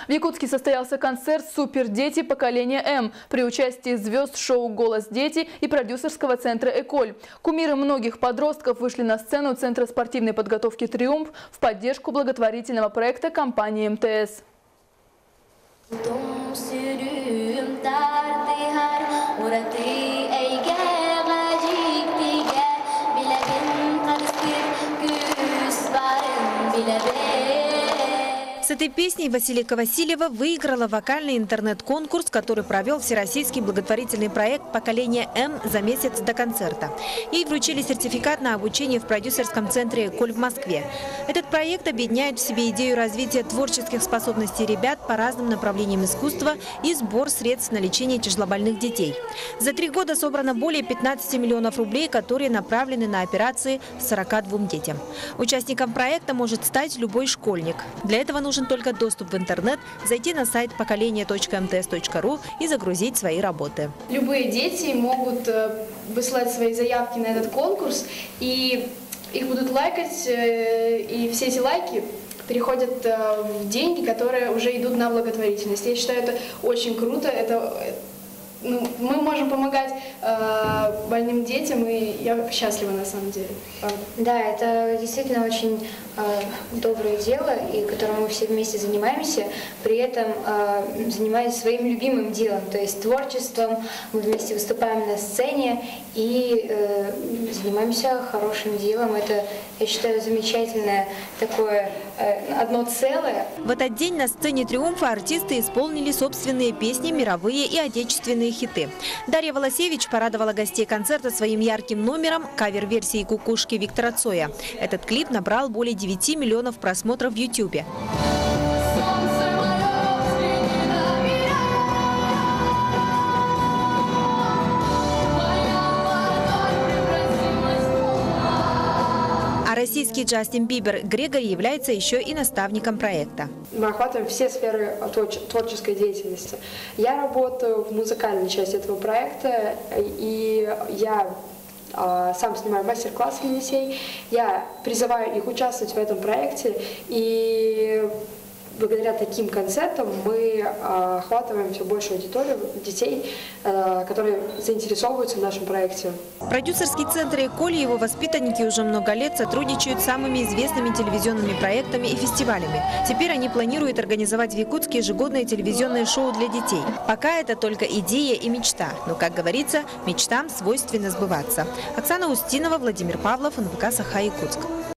В Якутске состоялся концерт «Супердети. Поколение М» при участии звезд шоу «Голос дети» и продюсерского центра «Эколь». Кумиры многих подростков вышли на сцену Центра спортивной подготовки «Триумф» в поддержку благотворительного проекта компании МТС. С этой песней Василика Васильева выиграла вокальный интернет-конкурс, который провел всероссийский благотворительный проект «Поколение М» за месяц до концерта. Ей вручили сертификат на обучение в продюсерском центре «Эколь» в Москве. Этот проект объединяет в себе идею развития творческих способностей ребят по разным направлениям искусства и сбор средств на лечение тяжелобольных детей. За 3 года собрано более 15 миллионов рублей, которые направлены на операции 42 детям. Участником проекта может стать любой школьник. Для этого нужно только доступ в интернет, зайти на сайт поколение.mts.ru и загрузить свои работы. Любые дети могут высылать свои заявки на этот конкурс, и их будут лайкать, и все эти лайки переходят в деньги, которые уже идут на благотворительность. Я считаю, это очень круто. Мы можем помогать больным детям, и я счастлива на самом деле. Да, это действительно очень доброе дело, и которым мы все вместе занимаемся, при этом занимаясь своим любимым делом, то есть творчеством. Мы вместе выступаем на сцене и занимаемся хорошим делом. Это, я считаю, замечательное такое одно целое. В этот день на сцене «Триумфа» артисты исполнили собственные песни, мировые и отечественные хиты. Дарья Волосевич порадовала гостей концерта своим ярким номером кавер-версии «Кукушки» Виктора Цоя. Этот клип набрал более 9 миллионов просмотров в YouTube. А российский Джастин Бибер Грегори является еще и наставником проекта. Мы охватываем все сферы творческой деятельности. Я работаю в музыкальной части этого проекта, и я сам снимаю мастер-классы для детей. Я призываю их участвовать в этом проекте, и благодаря таким концертам мы охватываем все большую аудиторию детей, которые заинтересовываются в нашем проекте. Продюсерский центр «Эколь» и его воспитанники уже много лет сотрудничают с самыми известными телевизионными проектами и фестивалями. Теперь они планируют организовать в Якутске ежегодное телевизионное шоу для детей. Пока это только идея и мечта. Но, как говорится, мечтам свойственно сбываться. Оксана Устинова, Владимир Павлов, НВК «Саха-Якутск».